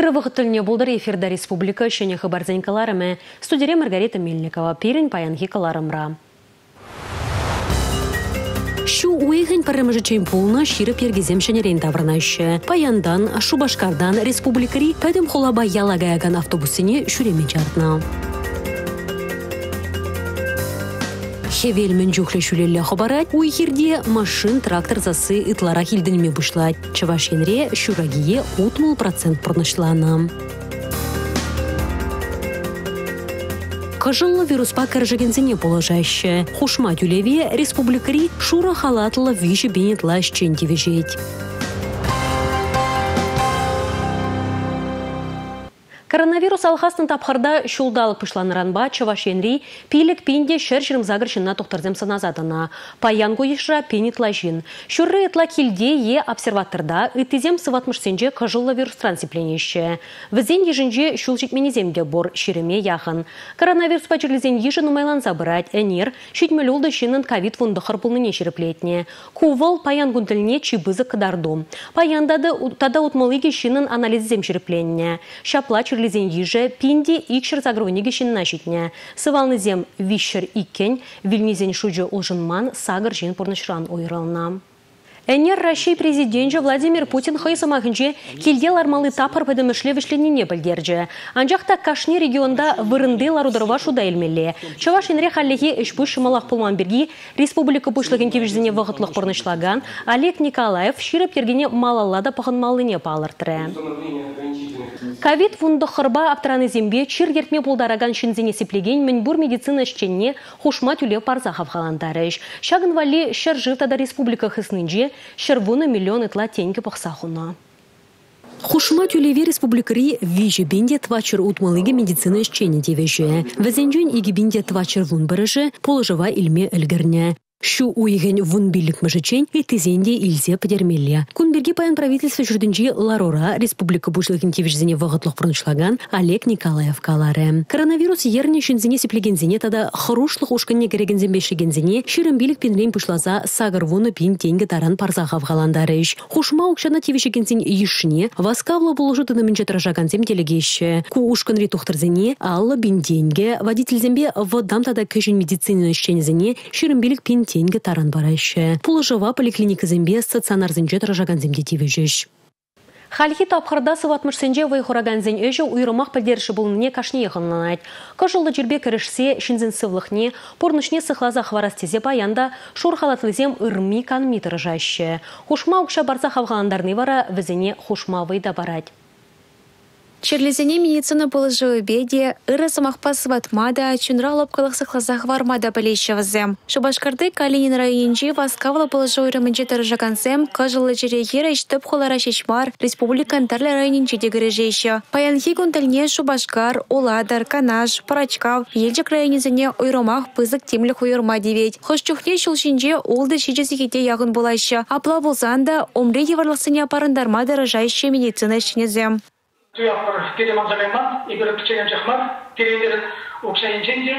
Иры вақыттылыне болдыр эфирда республика үшіне хабарзен каларымы. Студия Маргарита Мельникова, Пирин паянхи каларымра. Шу уйгын парымыжычен полна ширып ергезем шенерен таврнашы. Паяндан, Шубашкардан республикари пәдім холаба ялагаяган автобусыне шүреме жартна. Хевел менжухле шүлелі хабарат, уйхерде машин трактор засы ытлара хилдініме бұшлад. Чавашенре шүрагие 30% пұрнышланы. Кажылы вируспа кәржігензіне положашы. Хушма тюлеве республикари шура халатылы виші бенетла шченде вежет. Коронавирус алхасын тапқырда шулдалық пышланыранба Чавашенри пилік пенде шыр-шырым загыршынна тоқтырзем саназадына. Паян гойышра пенетлажин. Шүррі етла келде е обсерваторда үттізем сыватмышсенже кажылы вирус трансипленеші. Візен ежінже шул жетменеземде бор ширеме яғын. Коронавирус пачырлізен ежін умайлан забырать, әнер шүтмелі олды шынын ковид вұндықыр пұлныне ширеплетне. Кувыл паян гүнділіне чибызы кыдардым. Паяндады тада утмалыге шынын анализзем ширепленне. Шапла лизен еже пинде икшір загровниге шиннашитне. Сывалнызем вишшір иккен, вильнезен шуджы олжынман сагыр жен порнышран ойрална. Энер Россия президенті Владимир Путин хайсамахынже келдел армалы тапыр пәдімішлі вішленіне білдерді. Анжақта Кашни регионда вырынды ларудырва шуда елмелі. Чавашенре халлеге үшпүш шымалақ пулман берги республика пұшлығын кевішдіне вағытлық порнышлаган Олег Николаев ширып ергене малалада пағынмалыне палыртыры. Ковид вунды қырба аптыраны зембе чир ертме болдараган шинзене сеплеген мінбур медицина ішченне хушма тюле парзахав халандарыш. Шагын вали шыр живтада республика хыснынже шырвуны миллион ытла тенге пақсахуна. Хушма тюлеве республикари вижі бенде твачыр утмалыге медицина ішченне девежі. Візенжен игі бенде твачыр вун барыжы положыва илме үлгірне. Шу уйген вун билік мыжычен етізенде илзе падермелі. Кунберге паян правительство жүрдінже Ларора республика бұшлығын тевежзіне вағытлық бұрыншлаган Олег Николаев калары. Коронавирус ерне шынзіне сеплегензіне тада хырушлық ушқанне керегензен бешігензіне шырым билік пенрен пұшлаза сағыр вуны пен тенгі таран парзағав ғаландарыш. Хушма ұқшана тевешігензен ешіне васкавлы болужы тынымынче тражаганзем телегеші. Ку ушқын ретухтырзіне аллы бенденге водительзембе вадам тада көшін медицина ішчензіне шырым билік пен тенге таран барайшы. Пулыжыва поликлиника зембе стационар зенже тражаган земде тивежеш. Халхи тапқырда сыватмышсенже вайхураган зен өжі уйрымақ пілдерші бұлынне кашне еғынланайд. Кожылды жүрбе кірішсе шинзен сывлықне, порнышне сықлаза хварастезе баянда шур халатлызем ырми канми тыржашы. Хушма ұқша барса хавғаландарны вара візіне хушма вайда барад. Черлезене медицина положила беде, ыры самахпас ватмада, чунра лопкалых сахлазах вармада полещевзем. Шубашкарды Калинин районжи васкавла положила ырымынче таржакансем, кажылы жерегера иштып холара шешмар, республикан тарлы районинче дегірежейші. Паянхи гунтальне Шубашкар, Уладар, Канаш, Парачкав, елжік районизіне ойромах пызык темлік ойырма девет. Хошчухне шулшинже олды шижесігеде яғын болайшы. Апла болзанда, омре еварлықсыне апарындарма дырыжайшы медицина ішінезем. Туяқпыр телеман замайман, игірі пічеген жақмар, терендер оқшайынченде,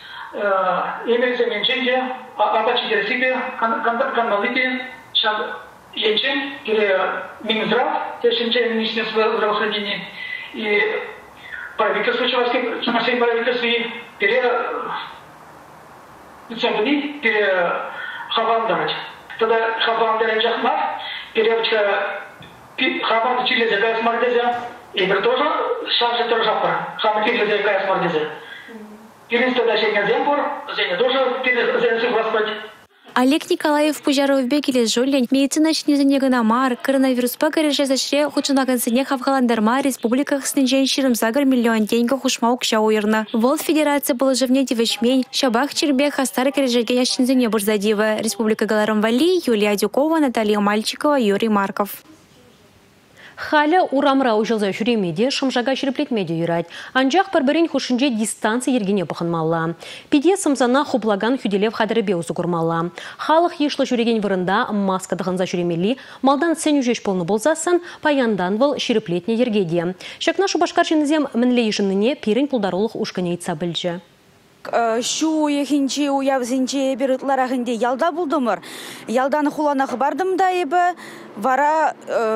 емерземенченде, абачидерсиге, канмалыге, шаг енчен, кере Минздрав, тешінче министерство здравоохранения, и правительство Чувашской правительство, пере Центри, пере Хавандарать. Тогда Хавандарать жақмар, перевочка Хаванды чили загай смардезя, и тоже шансы тоже жапар. Хам кирли за якая смардезе. Кирин тогда шенген земпор, зене тоже зене воспать. Олег Николаев пужаров бекеле жолен медицина шнезене гынамар, коронавирус пагареже зашре хучунагансене хавгаландарма республиках снежен ширым загар миллион деньга хушма укша уйрна. Волт федерация положивне девешмень, шабах чербе хастары кережегеня шнезене бурзадива. Республика Галарам-Вали, Юлия Дюкова, Наталья Мальчикова, Юрий Марков. Халя урамра ужылза жүремеде шымжага шіреплетмеде юрать. Анжақ бір-бірін хушынже дистанция ергене бұқынмалла. Пиде сымзана хуплаган хүделев хадырыбе ұзы күрмалла. Халық ешлі жүреген вырында маска дығынза жүремелі, малдан сен үжеш полны болзасын, паяндан бұл шіреплетне ергеде. Шакна Шубашкар жинызем мінле ешініне перін пұлдарулық ұшқыне етса білжі. Шу ехинче уявзинче берутларахынде ялда булдымыр. Ялданы хуланағы бардым да ебі, вара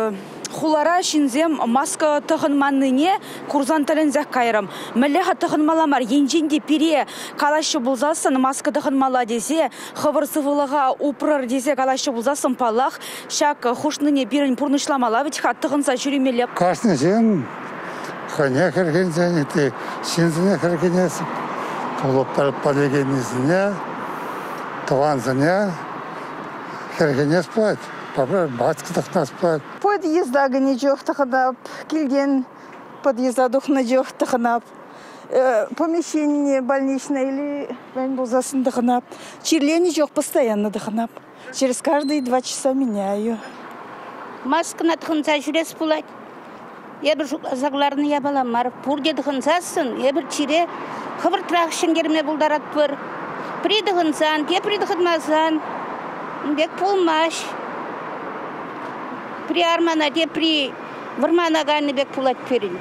хулара шинзем маска тахынманныне курзан талензак кайрым. Мэлэха тахынмаламар енженде пере калашы булзасын маска тахынмала десе, хавыр сывылыға упрар десе калашы булзасын палах, шак хушныне бирін пурнышламала ведь хаттығынса жүремелеп. Кашны жен, ханя кіргензен, еті шинзіне кіргенесіп, толып полегенезіне, туанзіне кіргенес болады. Батқытықнас болады. Подъездағы не жоқ тұқынап, келген подъезда дұқны жоқ тұқынап, помещение больничное или болзасын тұқынап, чирлені жоқ постоянно тұқынап. Через каждые 2 часа меняю. Маскына тұқынса жүрес болады. Ебір зағларыны ябаламар, пұрде тұқынсасын, ебір чире қывыр трақшын керме бұлдарат бұр. При тұқынсан, ке при тұқынмасан, бек пулмаш. При армана де при вармана ганы бек пулат перин.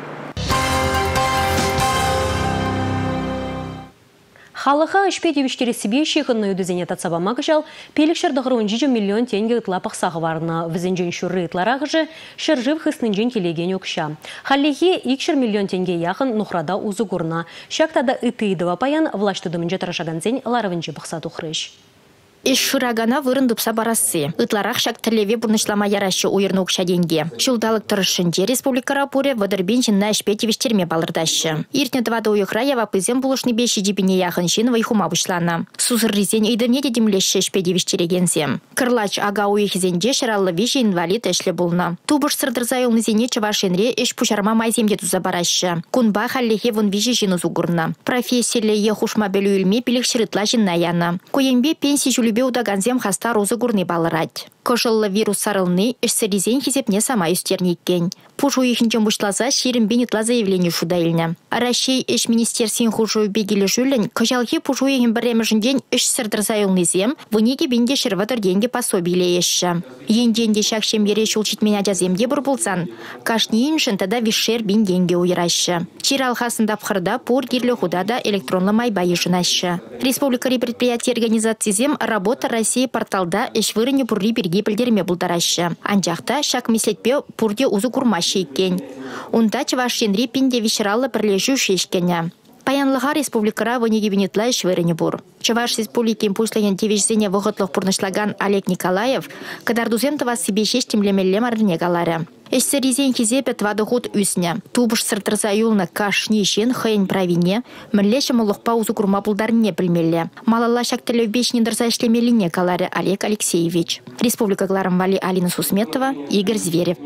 Халыха ішпедевіштері себе шеғынны өдізене татсабама кышал, пелікшір дұғырын 10 миллион тенге ұтлапық сағыварына візінжен шүрі ұтларақ жы шыржыв хыснынжен келеген өкша. Халлеге 2 миллион тенге яқын нұхрада ұзы ғұрна. Шақтада үтейдіва паян влаштыдымынжы тарашаганзен ларывынжы бұқса тұқырыш. Иш шурагана вырындыпса барасы. Ытларах шак тірлеве бұрнышлама ярашы ойырны ұқша денге. Шылдалық тұрышынде республикара пуре вадырбенчін на ішпетевіштерме балырдашы. Иртне 2 уйықра вапызен бұлышны беші дебіне яқыншын вайхума бұшлана. Сузыр ризен үйдімне дедімлеші ішпетевіштерегензе. Кырлач ага уйықзенде шыраллы веші инвалид әшлі бұлна. Тубыш сырдырзайылны зене чывашенре іш пушарма майземде туза барашы. Кунба халлеге вон веші жину зугурна. Профессиялі ехушма белю үлме пелік шырытла жиннаяна. Коенбе пенсии жулюбе удаганзем хаста розы гурны балырать. Кошыллы вирус сарылны ішсірізен хезепне сама үстернеккен. Пушу ихінчен бұшлаза шерін бенетла заявление шудайлны. Рашей іш министерсен хужу бегелі жүлін, кыжалхи пушу ихін біремішінден іш сырдырзайылны зем, вынеге бенде шырватыр денге пособиле еші. Енденде шақшем ере шулчитмен адяземде бір болсан, кашни иншін тада вишер бен денге уйрашы. Чиралхасында пхырда пур герлі худада электронлы майбайы жынашы. Республикари предприятие организациязем работа России порталда іш вырыне пурри берге білдерме бұлдарашы. Анжақта шақ меслетпе пурде uzу курмашы екен. Унда чывашенри пинде вишралы бірлежу шешкене. Паянлыға республикара вынеге бенетла іш вырыне бұр. Чываш республикин пушлеген тевешзене вғытлық пурнышлаган Олег Николаев кадардузентова себе шештемлемелле марыне галары. Эшсеризен хизепет вадыхут үсне. Тубыш сыртырса юлны кашни шен хайын правине, мүллеші мұлықпа uzу курма бұлдарыне білмелі. Малала шактылы бешні дырса ішлемеліне калары Олег Алексеевич. Республика Гларамвали Алина Сусметова, Игорь Зверев.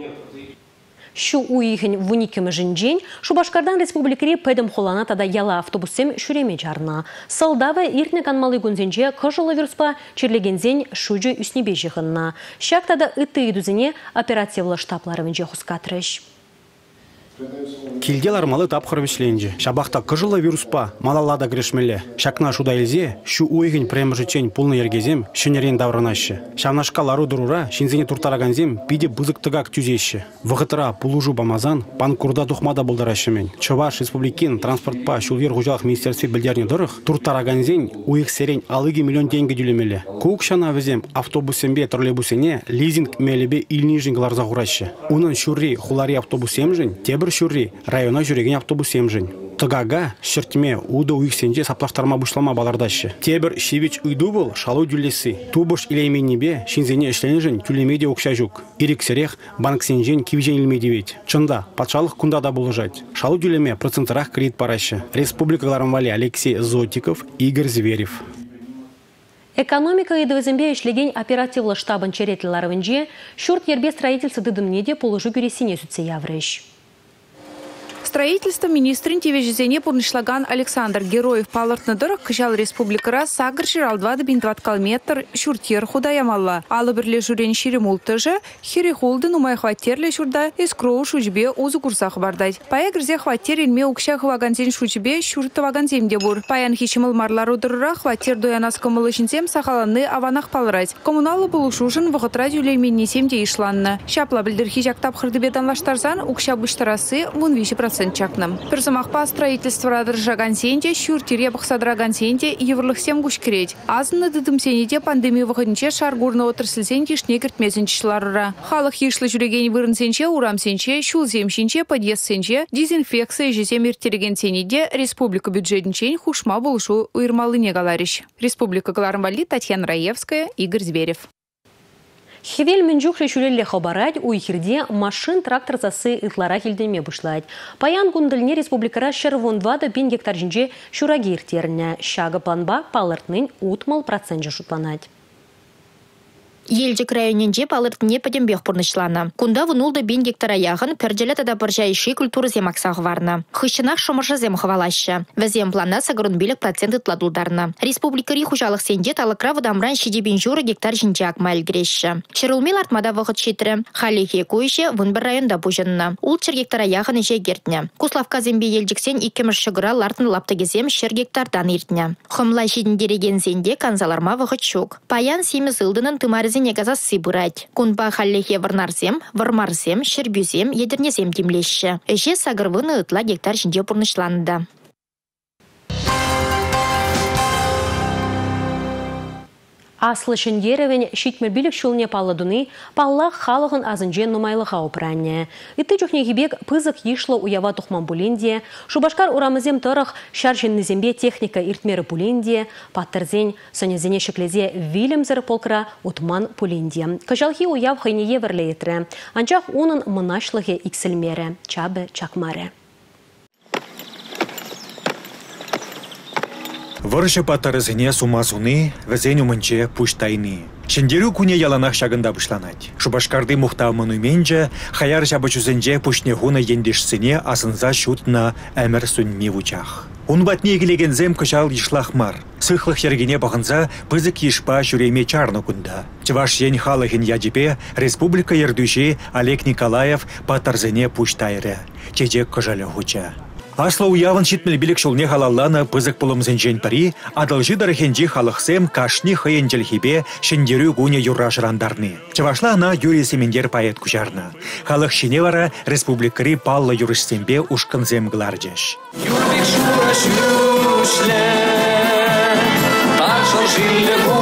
Шу уйхын вуникемі жінжен, Шубашкардан республикари пәдім холана тада яла автобусем шүреме жарна. Салдавы иртне канмалы гүнзенже қыжылы вируспа черлегензен шүжі үснебе жығынна. Шақтада үтті едузіне оперативлы штапларывынже хускатрыш. Килдел армалы тапқыр вишленже. Шабақта кыжылы вируспа малалада грешмеле. Шакна шудайлзе, шу уйгин премжечень полный ергезем, шенерен давранаще. Шавнашка лару дурура, шинзене туртараганзем, биде бузыктыгак тюзеще. Вғытыра пулужу бамазан, панкурда тухмада болдаращемен. Чуваш республикин транспортпа шулвер хужалах министерстве білдерне дырых, туртараганзен уйх серень алыги миллион тенге дюлемеле. Кукшана везем автобусембе троллейбусене лизинг мелебе ильнижин гларза гураще. Унын шурри хулари автобусемжен, тебір шурри района жүреген автобусем жын. Тыгага шертме уды уйксенже саплаштарма бушлама балардашы. Тебір шевич уйду был шалу дюлесі. Тубыш илейменнебе шинзене ішленжен тюлемеде окша жүк. Ирексерех банксенжен кивжен илмедевет. Чында патшалық кундада болыжать. Шалу дюлеме процентрах кредит парашы. Республика Гларамвали Алексей Зотиков, Игорь Зверев. Экономика едвізімбе ішлеген оперативлы штабын черетліларывынже шурт ербе строительсы дыдымнеде полыжу күресіне сүтсе яврыш. Строительство министрин тевежезене пурнышлаган Александр Героев палыртны дырық кыжал республикара сагыр жиралдвады бин 20 километр шуртер худаямалла. Алы бірле жүрен ширим ултыжы, хири холдын умай хваттерле шурда эскроу шучбе узы курсах бардать. Пая гірзе хваттер инме укша хваганзен шучбе шурты ваганземде бур. Паян хичимыл марлар удырыра хваттер доянас кымылышынсем сахаланны аванах палырать. Коммуналы булушушын вғытра дюлейменнесемде ишланны. Шапла білдір хижак тапхырды беданлаштарзан укша бұштарасы вун виші 10% чакным. Персамахпа строительство дыржаган сенде, шүртире бақсадраган сенде, еврлықсем күшкерет. Азынны дыдым сенеде пандемия вғынче шаргурны отырсылсен кешне кіртмезіншішларыра. Халық ешлі жүреген вырын сенче, урам сенче, шул земшінче, подъезд сенче, дезинфекция жезем ертереген сенеде республика бюджетінчен хушма болушу уйырмалыне галариш. Республика Галармвали, Татьяна Раевская, Игорь Зверев. Хевел менжухле шүлелле хабарать уйхирде машин трактор засы ытлара келдеме бұшлайды. Паян гундылне республикара шервон 2 бин гектар жинже шураги иртеріне. Шағы планба палыртнын утмал процент шутланать. Елжік районенде палыртыне падембех бұрнышланы. Кунда вұнулды 1000 гектара яғын перделетада біржайши культуры земақсағы варны. Хыщынақ шомыржы зем хвалашы. Вәзем плана сағырын белік проценты тладулдарны. Республикари хужалық сенде талықра вадамран 7 гектар жинже акма әлгіреші. Чырылмел артмада вғыт шетрі. Халихе көйше вынбір районда бұжынны. Ул 4 гектара яғын еже гертіне. Куславка зембе елжіксен 2 шығыра лартын лаптыгезем 4 гектардан ертіне. Хымла шедіндереген зенде канзаларма вғыт шук. Паян 7 ылдының тымарызы негазас сибырать. Кунба халлехе варнарзем, вармарзем, шербюзем, едернезем демлеші. Эже сагырвыны ытла гектар жинде бұрнышланды. Аслы шендеревен шитмербилік шулне палладуны паллах халығын азынжен нумайлыға опыранне. Итті жүхнегебек пызық ешлы уява тухман булинде, шубашкар урамызем тұрық шаржиннызембе техника иртмері булинде, паттырзен сонезене шеклезе вилемзір полкыра утман пулинде. Кажалхи уяв хайнее верлейтірі, анчақ оның мұнашлығы иксілмері, чабы чакмары. Выршы паттарызыне сумасуны, вәзен умынче пуштайны. Шендеру күне яланақ шағында бұшланать. Шубашкарды мұқтамын үменже, хаяр жабычузынже пушнехуна ендешсіне асынза шутна әмір сүнме вучах. Унбатне келеген зем кышал ишлахмар. Сықлық ергене бағынза пызык ешпа жүреме чарны күнда. Чываш ен халығын ядипе республика ердуші Олег Николаев паттарзыне пуштайры. Чечек кыжалы хуча. Асла уявын шитмел билік шулне халалланы пызык пулымзынжен пари, адылжы дарахенжи халықсем кашни хыйенжел-хибе шендеру гуне юрашырандарны. Чывашла ана Юрий Семендер поэт кучарны. Халық шине вара республикари палла юрышсембе ушкынзем гларджеш. Юрбек шураш-юшле, таршыл жилі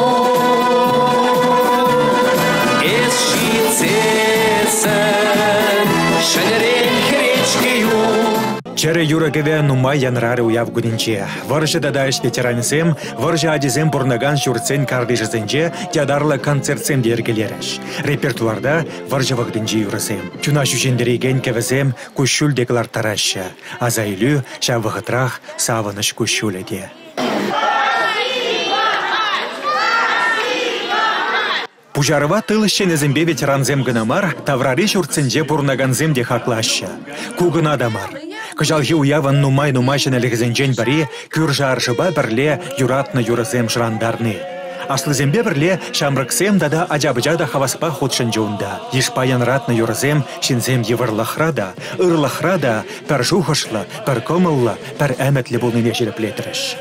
Чере юрагеве нумай янрары уяв гудинче. Варжы дадайш ветеранисем, варжы адизем бурнаган шурцен кардежызенче тядарлы концертсем дергелереш. Репертуарда варжы вагдинче юрысем. Чуна шушендереген кевесем кушшул деклар тараща. Азайлю шавығытрах савыныш кушшуледе. Пужарова тылыщен ezembe ветеранзем гынамар, таврари шурценже бурнаганзем де хаклаща. Кугын адамар. Кыжалхи уяван нумай-нумайшын әлігізенжен бари, күржаршыба бірле юратны юрызем шырандарны. Аслызембе бірле шамрыксем дада ажабыжада хаваспа ходшын жоунда. Ешпаян ратны юрызем шинзем евырлахрада, ырлахрада, пір жухышлы, пір комыллы, пір әмәтлі болныне жереплетіріш.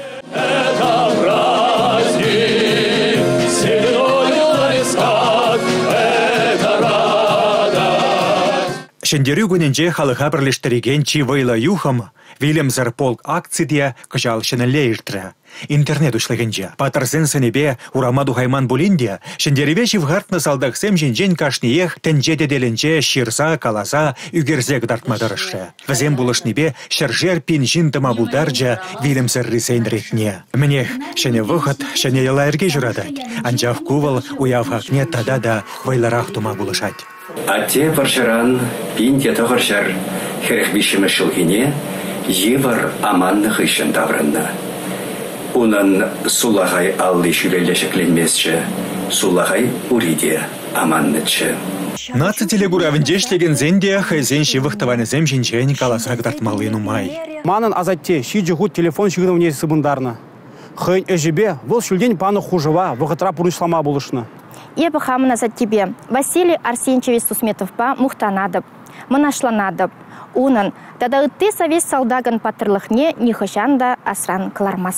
Шендеру гүнінже халыға бірлештереген чивайла юхам, Вильямзар полк акцидия кыжалшыны лейртірі. Интернет ушлығынже. Патырсын сынебе урамаду хайман булинде, шендереве шивғартны салдақсем жинжен кашниех тенже деделінже ширса, каласа, үгерзек дартмадырышы. Візем булышнебе шыржер пин жинтыма булдаржа Вильямзар рисейн ретне. Мінех, шене вұхыт, шене елайырге жүрадать. Анжав кувал уявхакне тада да вайларақ тума булышать. Ате паршаран пинте тоғыршар херек бишімі шылгене евар аманны хыщын таврынна. Унан сулағай алды шүрелешекленмесші, сулағай уриде аманнычы. Нацы телегуравіндешлеген зенде хайзен шивықтываны зем жинчен каласак дартмалы нумай. Манын азатте ши жығут телефон шығынывне сыбындарны. Хын әжібе бұл шүлден паны хужыва вғытра пұрнышлама болышны. Ебі хамын азат тебе. Василий Арсеньевич Сусметовпа мұқтанадып, мұнашланадып. Унын, дада үтті совет салдагын патырлықне нихышан да асран кылармастып.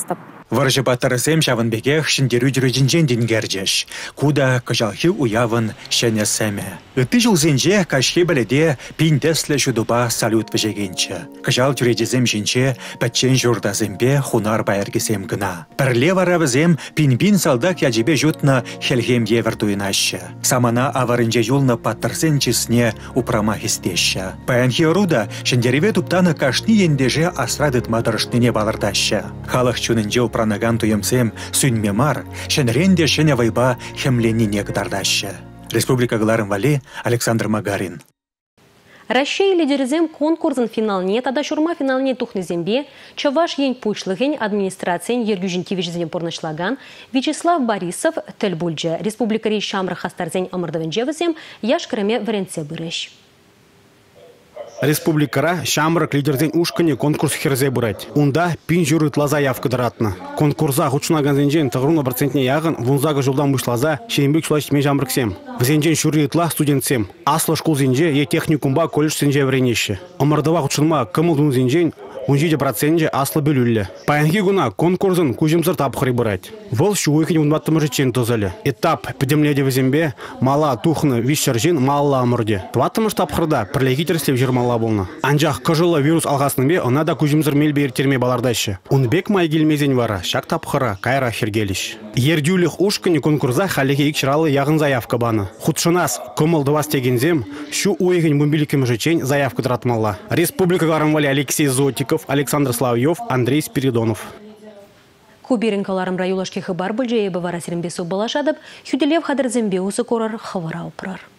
Варжы батырысем шавынбекех шындеру жүрежінжен денгердеш. Куда кыжалхи уявын шәне сәме. Үтті жылзенже кашхи біледе пинтеслі шудуба салют вежегенче. Кыжал жүрежізем жінче бәтчен жұрдазембе хунар байыргесем гына. Бірле варабызем пин-пин салдак яджебе жұтна хелхем евертуйнашы. Самана аварынже юлны паттырсен чесне упрама хистеші. Пәнхи оруда шындереве туптаны кашни ендеже асрадыт мадырышныне балырдашы. Халық чунынже упранаган туемсем сүнме мар, шенренде шене вайба хемленіне кыдардашы. Республика Гларын Вали, Александр Магарин. Россия лидеризем конкурсын финалне, тада шурма финалне тухнызембе, чаваш ень пучлыгень администрациян ергюжин тивежізен порнышлаган Вячеслав Борисов тіл бульджа. Республика рей шамры хастарзен амырдывенжевізем яшкіріме варенце бұрыш. Республикара шамрак лидерден ушкане конкурс херзе бурать. Унда пин жюрит лаза явка дыратна. Конкурса хучнаган зенжен тағруна процентне яғын вунзага жылдан бушлаза шеймбек шулашмен жамрыксем. Взенжен шуритла студентсем. Асла школ зенже е техникумба колледж сенже вренеше. Амардава хучынма кымылдун зенжен 17% асла бөлүлі. Паянги гуна конкурсын кужимсыр тапқыры бұрайд. Вол шуыхын унбаттымыры чен тозалі. Этап пөдемледе візембе мала тухны вишчаржин мала амырде. Тваттымыш тапқырда пірлегитерслев жирмала болны. Анжақ кыжылы вирус алғасынбе она да кужимсыр мелбе ертерме балардайшы. Унбек май келмезен вара, шак тапқыра кайра хергеліш. Ердюлих ушкыны конкурса халеге икшыралы яғын заявка баны. Худшынас кымыл дывас тегензем, шу уйхын бумбиликім жычен заявка тратмалла. Республика Гларын Вали Алексей Зотиков, Александр Славьев, Андрей Спиридонов. Куберинкаларым райулашки хыбар бүлже ебі вара серімбесу балашадып, хүделев хадырзембе усы корар хавара опрар.